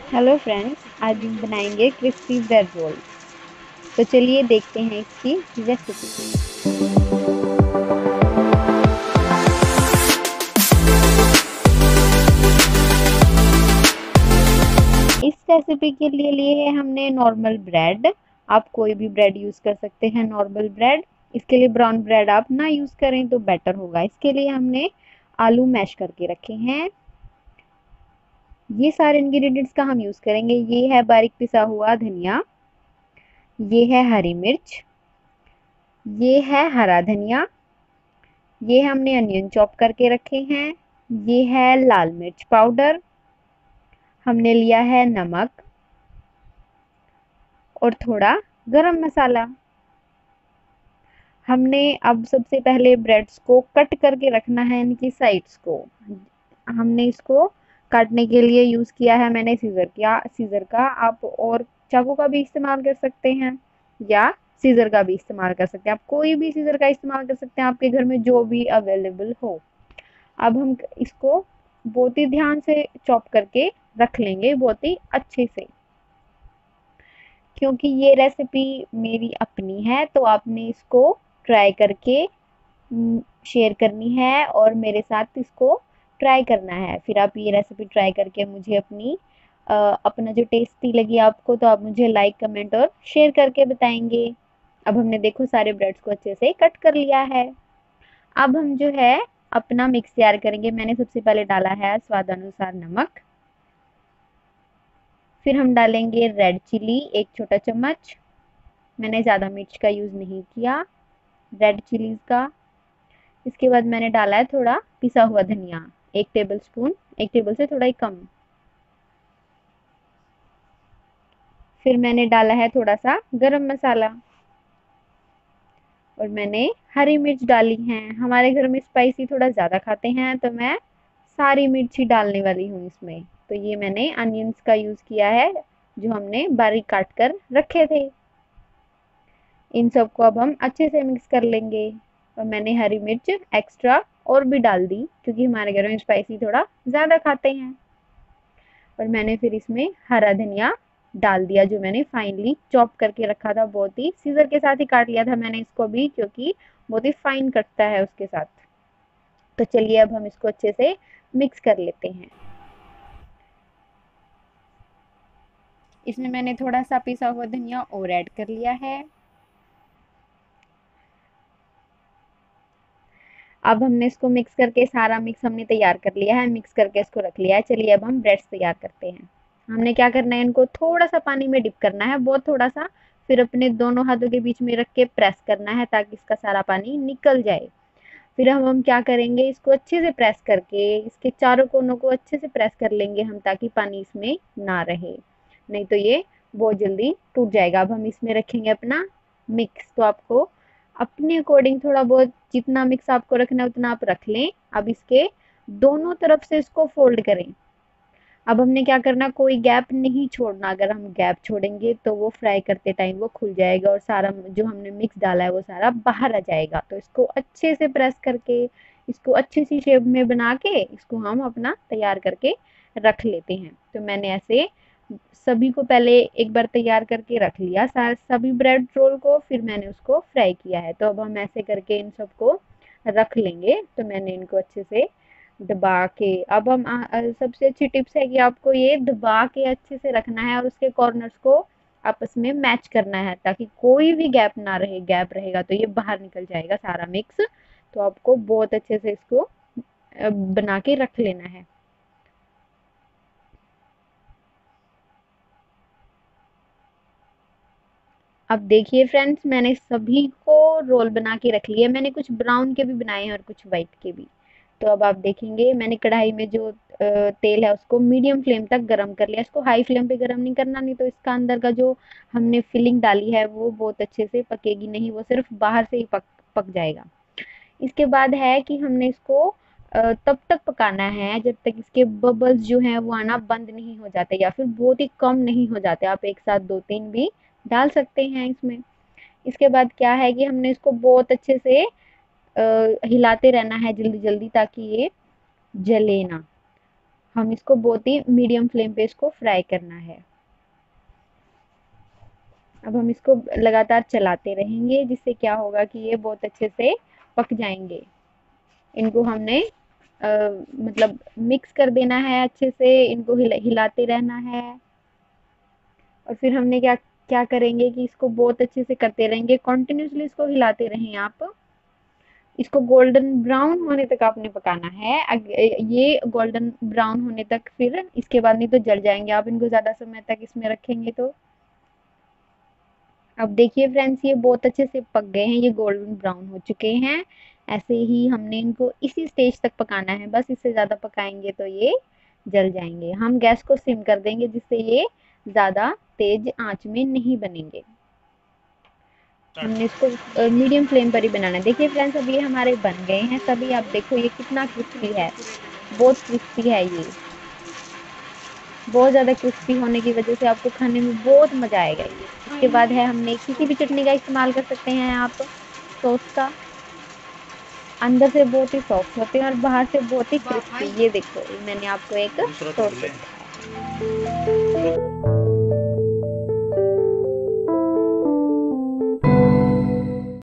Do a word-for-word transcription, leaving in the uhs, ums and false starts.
Hello friends, आज हम बनाएंगे क्रिस्पी ब्रेड रोल। तो चलिए देखते हैं इसकी रेसिपी। इस रेसिपी के लिए लिए है हमने नॉर्मल ब्रेड। आप कोई भी ब्रेड यूज कर सकते हैं, नॉर्मल ब्रेड। इसके लिए ब्राउन ब्रेड आप ना यूज करें तो बेटर होगा। इसके लिए हमने आलू मैश करके रखे हैं। ये सारे इंग्रेडिएंट्स का हम यूज करेंगे। ये है बारीक पिसा हुआ धनिया, ये है हरी मिर्च, ये है हरा धनिया, ये हमने अनियन चॉप करके रखे हैं, ये है लाल मिर्च पाउडर, हमने लिया है नमक और थोड़ा गरम मसाला। हमने अब सबसे पहले ब्रेड्स को कट करके रखना है, इनकी साइड्स को। हमने इसको काटने के लिए यूज किया है मैंने सीजर किया सीजर का। आप और चाकू का भी इस्तेमाल कर सकते हैं या सीजर का भी इस्तेमाल कर सकते हैं। आप कोई भी सीजर का इस्तेमाल कर सकते हैं, आपके घर में जो भी अवेलेबल हो। अब हम इसको बहुत ही ध्यान से चॉप करके रख लेंगे, बहुत ही अच्छे से, क्योंकि ये रेसिपी मेरी अपनी है तो आपने इसको ट्राई करके शेयर करनी है और मेरे साथ इसको ट्राई करना है। फिर आप ये रेसिपी ट्राई करके मुझे अपनी अ, अपना जो टेस्टी लगी आपको तो आप मुझे लाइक कमेंट और शेयर करके बताएंगे। अब हमने देखो सारे ब्रेड्स को अच्छे से कट कर लिया है। अब हम जो है अपना मिक्स तैयार करेंगे। मैंने सबसे पहले डाला है स्वादानुसार नमक, फिर हम डालेंगे रेड चिली एक छोटा चम्मच। मैंने ज़्यादा मिर्च का यूज़ नहीं किया, रेड चिलीज का। इसके बाद मैंने डाला है थोड़ा पिसा हुआ धनिया, एक टेबल स्पून, एक टेबल से थोड़ा ही कम। फिर मैंने डाला है थोड़ा सा गरम मसाला और मैंने हरी मिर्च डाली है। हमारे घर में स्पाइसी थोड़ा ज़्यादा खाते हैं तो मैं सारी मिर्च ही डालने वाली हूँ इसमें। तो ये मैंने अनियंस का यूज़ किया है जो हमने बारीक काट कर रखे थे। इन सबको अब हम अच्छे से मिक्स कर लेंगे। और मैंने हरी मिर्च एक्स्ट्रा और भी डाल दी क्योंकि हमारे घर में स्पाइसी थोड़ा ज़्यादा खाते हैं। और मैंने फिर इसमें हरा धनिया डाल दिया जो मैंने फाइनली चॉप करके रखा था। बहुत ही सीजर के साथ ही काट लिया था मैंने इसको भी, क्योंकि बहुत ही फाइन कटता है उसके साथ। तो चलिए अब हम इसको अच्छे से मिक्स कर लेते हैं। इसमें मैंने थोड़ा सा पिसा हुआ धनिया और ऐड कर लिया है। अब हमने इसको मिक्स करके सारा मिक्स हमने तैयार कर लिया है, मिक्स करके इसको रख लिया है। चलिए अब हम ब्रेड्स तैयार करते हैं। हमने क्या करना है, इनको थोड़ा सा पानी में डिप करना है, बहुत थोड़ा सा। फिर अपने दोनों हाथों के बीच में रख के प्रेस करना है ताकि इसका सारा पानी निकल जाए। फिर हम हम क्या करेंगे, इसको अच्छे से प्रेस करके इसके चारों कोनों को अच्छे से प्रेस कर लेंगे हम, ताकि पानी इसमें ना रहे, नहीं तो ये बहुत जल्दी टूट जाएगा। अब हम इसमें रखेंगे अपना मिक्स। तो आपको अपने अकॉर्डिंग थोड़ा बहुत जितना मिक्स आपको रखना है उतना आप रख लें। अब इसके दोनों तरफ से इसको फोल्ड करें। अब हमने क्या करना, कोई गैप नहीं छोड़ना। अगर हम गैप छोड़ेंगे तो वो फ्राई करते टाइम वो खुल जाएगा और सारा जो हमने मिक्स डाला है वो सारा बाहर आ जाएगा। तो इसको अच्छे से प्रेस करके इसको अच्छी सी शेप में बना के इसको हम अपना तैयार करके रख लेते हैं। तो मैंने ऐसे सभी को पहले एक बार तैयार करके रख लिया, सारे सभी ब्रेड रोल को, फिर मैंने उसको फ्राई किया है। तो अब हम ऐसे करके इन सबको रख लेंगे। तो मैंने इनको अच्छे से दबा के, अब हम आ, आ, सबसे अच्छी टिप्स है कि आपको ये दबा के अच्छे से रखना है और उसके कॉर्नर्स को आपस में मैच करना है ताकि कोई भी गैप ना रहे। गैप रहेगा तो ये बाहर निकल जाएगा सारा मिक्स। तो आपको बहुत अच्छे से इसको बना के रख लेना है। अब देखिए फ्रेंड्स, मैंने सभी को रोल बना के रख लिया। मैंने कुछ ब्राउन के भी बनाए हैं और कुछ वाइट के भी। तो अब आप देखेंगे मैंने कढ़ाई में जो तेल है उसको मीडियम फ्लेम तक गरम कर लिया। इसको हाई फ्लेम पे गरम नहीं करना, नहीं तो इसका अंदर का जो हमने फिलिंग डाली है वो बहुत अच्छे से पकेगी नहीं, वो सिर्फ बाहर से ही पक पक जाएगा। इसके बाद है कि हमने इसको तब तक पकाना है जब तक इसके बबल्स जो हैं वो आना बंद नहीं हो जाते या फिर बहुत ही कम नहीं हो जाते। आप एक साथ दो तीन भी डाल सकते हैं इसमें। इसके बाद क्या है कि हमने इसको बहुत अच्छे से आ, हिलाते रहना है जल्दी जल्दी ताकि ये जले ना। हम इसको बहुत ही मीडियम फ्लेम पे इसको फ्राई करना है। अब हम इसको लगातार चलाते रहेंगे, जिससे क्या होगा कि ये बहुत अच्छे से पक जाएंगे। इनको हमने आ, मतलब मिक्स कर देना है अच्छे से, इनको हिला, हिलाते रहना है। और फिर हमने क्या क्या करेंगे कि इसको बहुत अच्छे से करते रहेंगे, कंटिन्यूसली इसको हिलाते रहें आप। इसको गोल्डन ब्राउन होने तक आपने पकाना है। अग- ये गोल्डन ब्राउन होने तक, फिर इसके बाद नहीं तो जल जाएंगे आप इनको ज्यादा समय तक इसमें रखेंगे तो। अब देखिए फ्रेंड्स, ये बहुत अच्छे से पक गए हैं, ये गोल्डन ब्राउन हो चुके हैं। ऐसे ही हमने इनको इसी स्टेज तक पकाना है, बस इससे ज्यादा पकाएंगे तो ये जल जाएंगे। हम गैस को सिम कर देंगे, जिससे ये ज्यादा तेज आंच में नहीं बनेंगे। हमने इसको मीडियम फ्लेम पर ही बनाना है। देखिए फ्रेंड्स, अब ये हमारे बन गए हैं सभी। आप देखो ये कितना क्रिस्पी है, बहुत क्रिस्पी है ये। बहुत ज्यादा क्रिस्पी होने की वजह से आपको खाने में बहुत मजा आएगा ये। इसके बाद है, हमने किसी भी चटनी का इस्तेमाल कर सकते हैं आप, सॉस का। अंदर से बहुत ही सॉफ्ट होते हैं और बाहर से बहुत ही क्रिस्पी। ये देखो, ये मैंने आपको एक दूसरा तोड़ तोड़ के ले। दिखाया है।